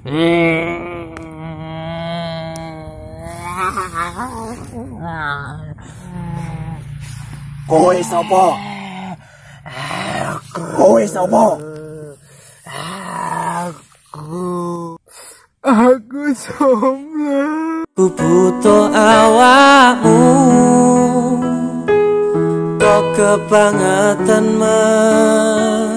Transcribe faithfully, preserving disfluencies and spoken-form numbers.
Kowe sapa? Kowe sapa? Aku. Aku jomblo. Ku butuh awakmu, kok kebangetan men.